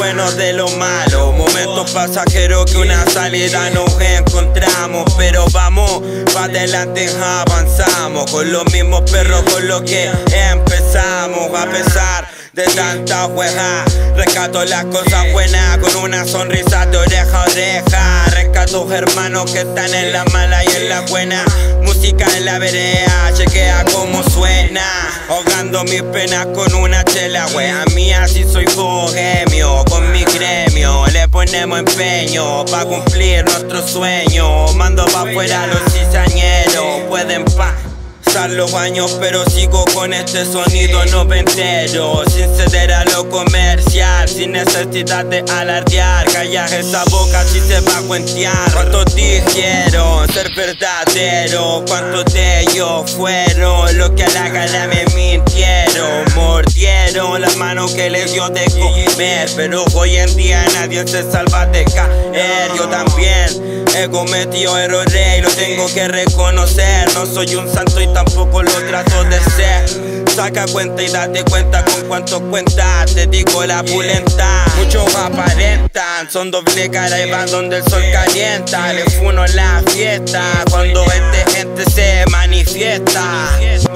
bueno de lo malo. Momentos pasajeros que una salida nos encontramos. Pero vamos, pa' adelante avanzamos. Con los mismos perros con los que empezamos. A pesar de tanta hueja, rescato las cosas buenas con una sonrisa de oreja a oreja. Rescato hermanos que están en la mala y en la buena. Música en la vereda, chequea cómo suena. Ahogando mis penas con una chela, wea mía, si soy bohemio. Con mi gremio le ponemos empeño pa' cumplir nuestro sueño. Mando pa' afuera los cizañeros, pueden pasar los años, pero sigo con este sonido noventero. Sin ceder a lo comercial, sin necesidad de alardear. Callas esa boca si se va a cuentear. ¿Cuántos dijeron ser verdadero? ¿Cuántos de ellos fueron los que a la cara me mintieron? Mordieron la mano que les dio de comer, pero hoy en día nadie se salva de caer. Yo también he cometido errores y lo tengo que reconocer. No soy un santo y tampoco lo trato de ser. Saca cuenta y date cuenta con cuántos cuentas. Te digo la pulenta, muchos aparentan, son doble cara y van donde el sol calienta. Le funo la fiesta cuando gente se manifiesta.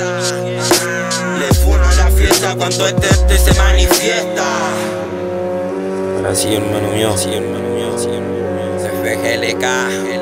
Le funo la fiesta cuando gente se manifiesta. Ahora sí, hermano mío, sí, hermano mío, sí, hermano mío. FGLK.